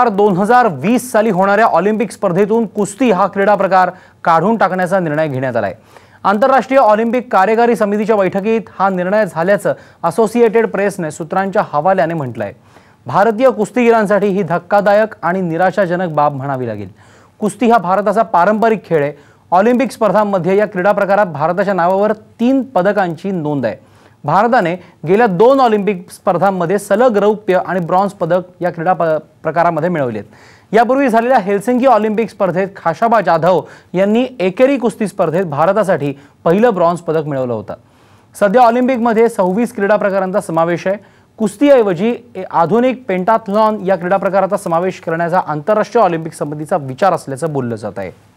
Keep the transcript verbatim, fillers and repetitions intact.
दोन हजार वीस साली होणाऱ्या ऑलिम्पिक स्पर्धेतून कुस्ती हा क्रीडा प्रकार काढून टाकण्याचा निर्णय घेण्यात आलाय। आंतरराष्ट्रीय ऑलिम्पिक कार्यकारी समितीच्या बैठकीत हा निर्णय झाल्याचं असोसिएटेड प्रेसने सूत्रांच्या हवाल्याने म्हटलंय। भारतीय कुस्तीगीरांसाठी ही धक्कादायक आणि निराशाजनक बाब म्हणावी लागेल। कुस्ती हा भारताचा पारंपरिक खेळ आहे। ऑलिम्पिक स्पर्धांमध्ये या क्रीडा प्रकारात भारताच्या नावावर तीन पदकांची नोंद आहे। भारताने गेल्या दोन ऑलिम्पिक स्पर्धांमध्ये सलग रौप्य आणि ब्रॉन्झ पदक या क्रीडा प्रकारामध्ये मिळवलेत। यापूर्वी झालेल्या हेल्सिंकी ऑलिम्पिक स्पर्धेत खाशाबा जाधव यांनी एकेरी कुस्ती स्पर्धेत भारतासाठी पहिलं ब्रॉन्झ पदक मिळवलं होतं। सध्या ऑलिम्पिकमध्ये सव्वीस क्रीडा प्रकारांचा समावेश आहे। कुस्तीऐवजी आधुनिक पेंटाथलॉन या क्रीडा प्रकाराचा समावेश करण्याचा आंतरराष्ट्रीय ऑलिम्पिक समितीचा विचार असल्याचं बोललं जात आहे।